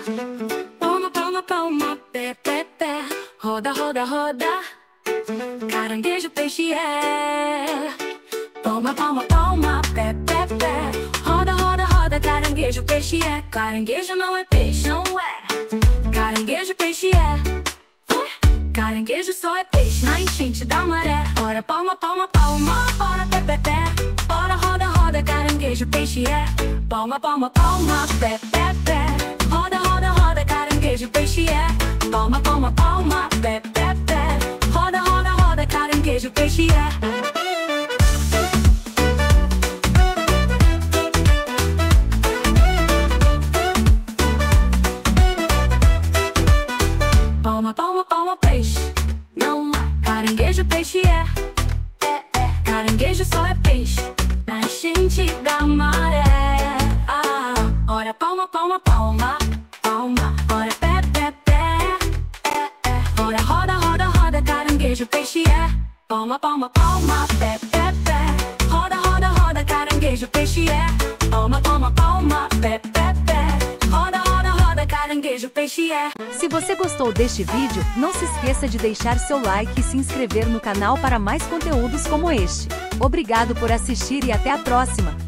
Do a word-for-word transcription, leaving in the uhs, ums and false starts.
Palma, palma, palma, pé, pé, pé. Roda, roda, roda. Caranguejo, peixe é. Palma, palma, palma, pé, pé, pé. Roda, roda, roda. Caranguejo, peixe é. Caranguejo não é peixe, não é. Caranguejo, peixe é. Caranguejo só é peixe na enchente da maré. Ora palma, palma, palma, ora pé, pé, pé. Ora roda, roda, caranguejo, peixe é. Palma, palma, palma, pé, pé, pé. Roda, roda, roda, caranguejo, peixe é. Palma, palma, palma, pé, pé, pé. Roda, roda, roda, caranguejo, peixe é. Palma, palma, palma, peixe. Não é. Caranguejo, peixe é. É, é. Caranguejo só é peixe na enchente da maré. Ah, ora palma, palma, palma, palma. Ora pé, pé, pé. É, é. Ora roda, roda, roda. Caranguejo, peixe é. Palma, palma, palma, pé, pé, pé. Roda, roda, roda. Caranguejo, peixe é. Palma, palma, palma, pé, pé, pé. Roda, roda, roda. Caranguejo, peixe é. Se você gostou deste vídeo, não se esqueça de deixar seu like e se inscrever no canal para mais conteúdos como este. Obrigado por assistir e até a próxima!